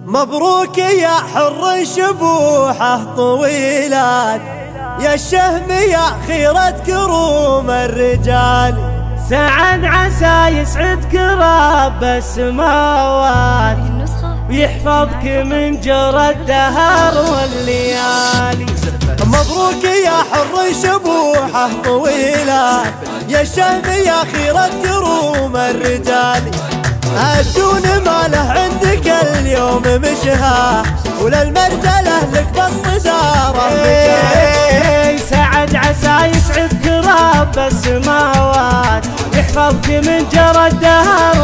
مبروك يا حر شبوحه طويلات، يا الشهم يا خيرة كروم الرجال. سعد عسى يسعدك رب السماوات، ويحفظك من جرى الدهر والليالي. مبروك يا حر شبوحه طويلات، يا الشهم يا خيرة كروم الرجال. الدون ماله عندك اليوم مشها، وللمرجله لك بالصدارة مكان. سعد عسى يسعدك رب السماوات، يحفظك من جرى الدهر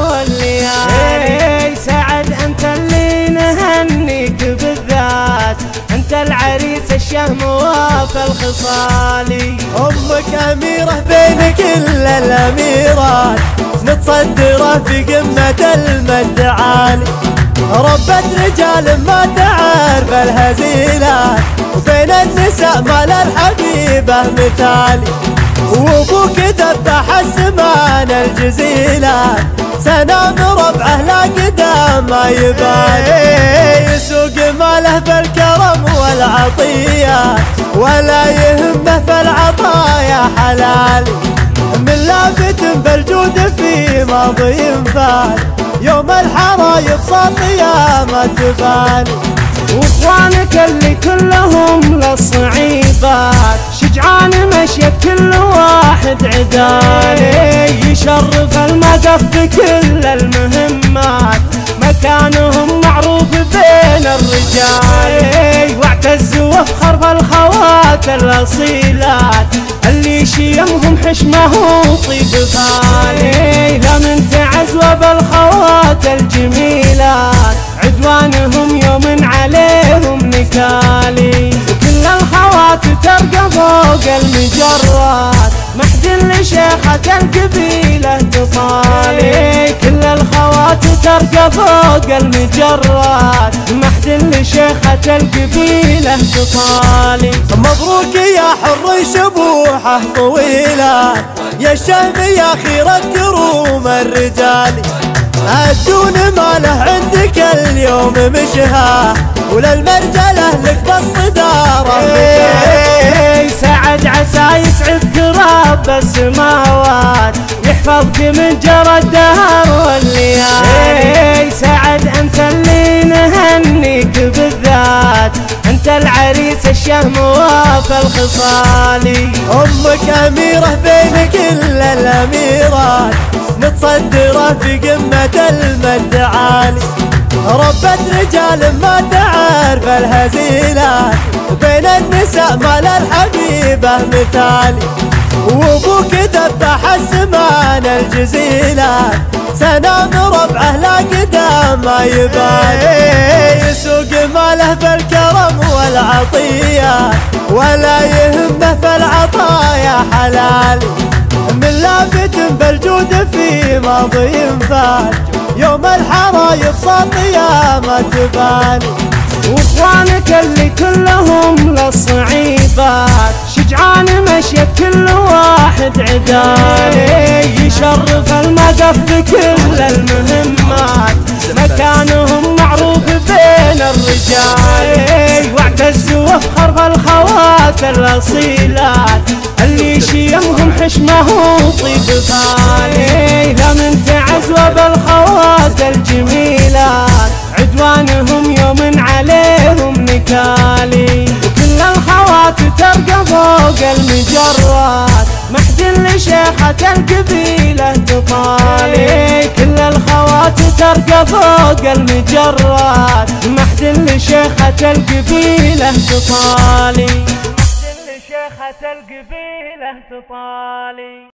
والليالي. سعد انت اللي نهنيك بالذات، انت العريس الشهم وافى الخصالي. امك اميره بين كل الاميرات، متصدره في قمه المجد عالي. ربت رجال ما تعرف الهزيلات، وبين النساء ما للحبيبه مثالي. وابوك ذبح السمان الجزيلات، سنام ربعه لا قدام ما يبالي. يسوق ماله بالكرم والعطيات، ولا يهمه في العطايا حلال. من لافت بالجود في ماضي فات، يوم الحرايب ساطية ما تبالي. واخوانك اللي كلهم للصعيبات، شجعان مشيت كل واحد عدالي. يشرف المقف بكل المهمات، مكانهم معروف بين الرجال. واعتز وافخر بالخوات الاصيلات، اللي شيمهم حشمه وطيب غالي. لمن تعز وبالخوات الجميلات، عدوانهم يوم عليهم نكالي. وكل الخوات ترقى فوق المجرات، محد لشيخة القبيلة تطالي. كل الخوات ترقى فوق المجرات، محد لشيخة القبيلة تطالي. مبروك يا حر شبوحه طويلات، يا الشهم يا خيرة كروم الرجال. الدون ماله عندك اليوم مشها، وللمرجله لك بالصدارة مكان. سعد عسى يسعدك رب السماوات، يحفظك من جرى الدهر والليالي. سعد انت اللي نهنيك بالذات، انت العريس الشهم وافى الخصالي. امك اميره بين كل الاميرات، متصدره في قمه المجد عالي. ربت رجال ما تعرف الهزيلات، وبين النساء ما للحبيبه مثالي. وابوك ذبح السمان الجزيلات، سنام ربعه لا قدام ما يبالي. يسوق ماله بالكرم والعطيات، ولا يهمه في العطايا حلال. من لافت بالجود في ماضي فات، يوم الحرايب ساطية ما تبالي. واخوانك اللي كلهم للصعيبات، شجعان مشيت كل واحد عدالي. يشرف المقف بكل المهمات، مكانهم معروف بين الرجال. واعتز وافخر بالخوات الاصيلات، اللي شيمهم حشمه وطيب غالي. لمن تعز وبالخوات الجميلات، عدوانهم يوم عليهم نكالي. وكل الخوات ترقى فوق المجرات، محد لشيخة القبيلة تطالي. كل الخوات ترقى فوق المجرات، محد لشيخة القبيلة تطالي. محد لشيخة القبيلة تطالي.